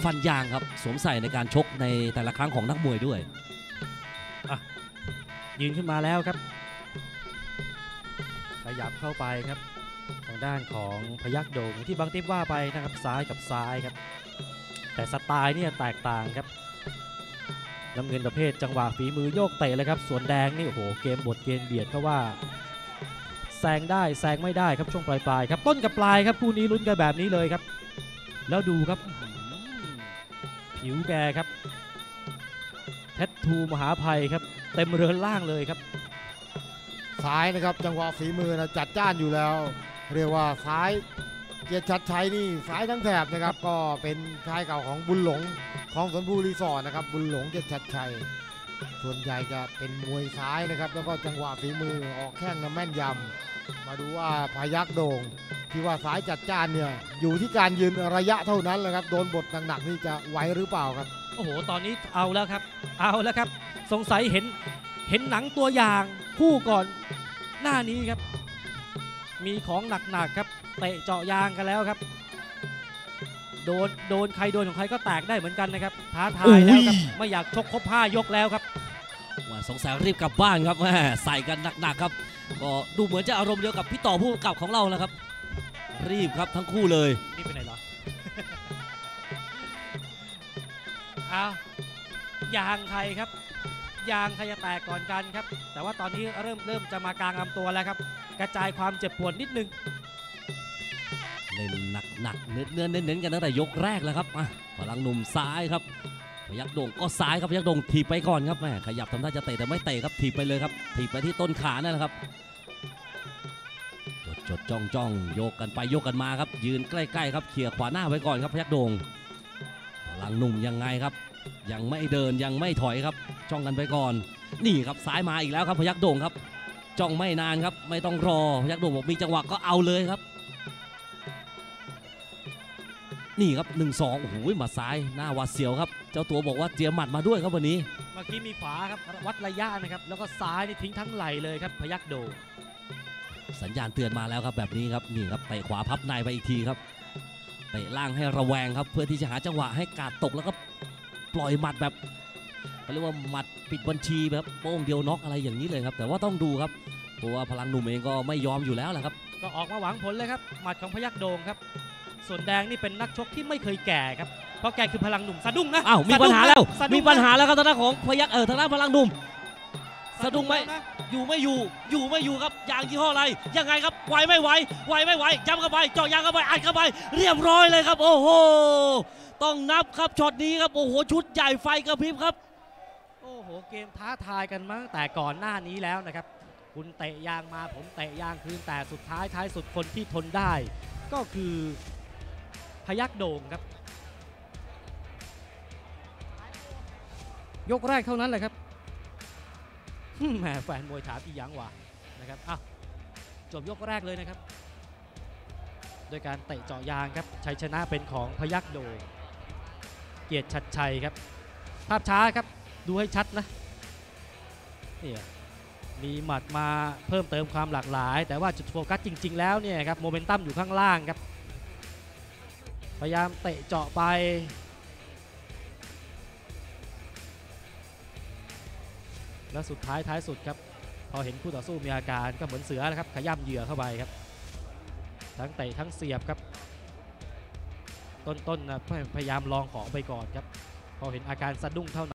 ฟันยางครับสวมใส่ในการชกในแต่ละครั้งของนักมวยด้วยยืนขึ้นมาแล้วครับขยับเข้าไปครับทางด้านของพยัคฆ์โด่งที่บางติ๊บว่าไปนะครับซ้ายกับซ้ายครับแต่สไตล์เนี่ยแตกต่างครับน้ำเงินประเภทจังหวะฝีมือโยกเตะเลยครับส่วนแดงนี่โอ้โหเกมบทเกมเบียดก็ว่าแซงได้แซงไม่ได้ครับช่วงปลายครับต้นกับปลายครับคู่นี้ลุ้นกันแบบนี้เลยครับแล้วดูครับผิวแกครับแทททูมหาภัยครับเต็มเรือนล่างเลยครับซ้ายนะครับจังหวะฝีมือนะจัดจ้านอยู่แล้วเรียกว่าซ้ายเกียรติชัดชัยนี่ซ้ายทั้งแถบนะครับก็เป็นชายเก่าของบุญหลงของสวนภูรีสอร์ทนะครับบุญหลงเกียรติชัดชัยส่วนใหญ่จะเป็นมวยซ้ายนะครับแล้วก็จังหวะฝีมือออกแข้งนะแม่นยำมาดูว่าพยัคฆ์โด่งที่ว่าซ้ายจัดจ้านเนี่ยอยู่ที่การยืนระยะเท่านั้นแหละครับโดนบทหนักๆนี่จะไหวหรือเปล่าครับโอ้โหตอนนี้เอาแล้วครับสงสัยเห็นหนังตัวอย่างคู่ก่อนหน้านี้ครับมีของหนักๆครับเตะเจาะยางกันแล้วครับโดนใครโดนของใครก็แตกได้เหมือนกันนะครับท้าทายแล้วครับไม่อยากชกครบ5 ยกแล้วครับว่าสงสัยรีบกลับบ้านครับแม่ใส่กันหนักๆครับก็ดูเหมือนจะอารมณ์เดียวกับพี่ต่อผู้กำกับของเราแล้วครับรีบครับทั้งคู่เลยนี่ไปไหนเหรอ เอายางใครครับยางใครจะแตกก่อนกันครับแต่ว่าตอนนี้เริ่มจะมากลางลำตัวแล้วครับกระจายความเจ็บปวดนิดนึงเล่นหนักเนื้อเน้นกันตั้งแต่ยกแรกแล้วครับพลังหนุ่มซ้ายครับพยัคฆ์โด่งก็ซ้ายครับพยัคฆ์โด่งถีบไปก่อนครับแม่ขยับทำท่าจะเตะแต่ไม่เตะครับถีบไปเลยครับถีบไปที่ต้นขานั่นแหละครับจดจ้องโยกกันไปโยกกันมาครับยืนใกล้ๆครับเขี่ยขวาหน้าไว้ก่อนครับพยัคฆ์โด่งพลังหนุ่มยังไงครับยังไม่เดินยังไม่ถอยครับจ้องกันไปก่อนนี่ครับซ้ายมาอีกแล้วครับพยัคฆ์โด่งครับจ้องไม่นานครับไม่ต้องรอพยัคฆ์โด่งบอกมีจังหวะก็เอาเลยครับนี่ครับ 1-2 โอ้โหมาซ้ายหน้าวัดเสียวครับเจ้าตัวบอกว่าเตรียมหมัดมาด้วยครับวันนี้เมื่อกี้มีขวาครับวัดระยะนะครับแล้วก็ซ้ายนี่ทิ้งทั้งไหล่เลยครับพยัคฆ์โด่งสัญญาณเตือนมาแล้วครับแบบนี้ครับนี่ครับเตะขวาพับในไปอีกทีครับเตะล่างให้ระแวงครับเพื่อที่จะหาจังหวะให้กาดตกแล้วก็ปล่อยหมัดแบบเรียกว่าหมัดปิดบัญชีแบบโป้งเดียวน็อกอะไรอย่างนี้เลยครับแต่ว่าต้องดูครับเพราะว่าพลังหนุ่มเองก็ไม่ยอมอยู่แล้วแหละครับก็ออกมาหวังผลเลยครับหมัดของพยัคฆ์โด่งครับส่วนแดงนี่เป็นนักชกที่ไม่เคยแก่ครับเพราะแกคือพลังหนุ่มสะดุ้งนะมีปัญหาแล้วครับทางด้านของพยัคฆ์ทางด้านพลังหนุ่มสะดุ้งไหมอยู่ไม่อยู่ครับยางยี่ห้ออะไรยังไงครับไหวไม่ไหวย้ำเข้าไปเจาะยางเข้าไปอัดเข้าไปเรียบร้อยเลยครับโอ้โหต้องนับครับช็อตนี้ครับโอ้โหชุดใหญ่ไฟกระพริบครับโอ้โหเกมท้าทายกันมาตั้งแต่ก่อนหน้านี้แล้วนะครับคุณเตะยางมาผมเตะยางคืนแต่สุดท้ายสุดคนที่ทนได้ก็คือพยัคฆ์โด่งครับยกแรกเท่านั้นแหละครับแหมแฟนมวยถามอีหยังวะนะครับจบยกแรกเลยนะครับโดยการเตะเจาะยางครับชัยชนะเป็นของพยัคฆ์โด่งเกียรติชัดชัยครับภาพช้าครับดูให้ชัดนะนี่มีหมัดมาเพิ่มเติมความหลากหลายแต่ว่าจุดโฟกัสจริงๆแล้วเนี่ยครับโมเมนตัมอยู่ข้างล่างครับพยายามเตะเจาะไปแล้วสุดท้ายสุดครับพอเห็นคู่ต่อสู้มีอาการก็เหมือนเสือนะครับขย้ำเหยื่อเข้าไปครับทั้งเตะทั้งเสียบครับต้นนะพยายามลองของไปก่อนครับพอเห็นอาการสะดุ้งเท่านั้น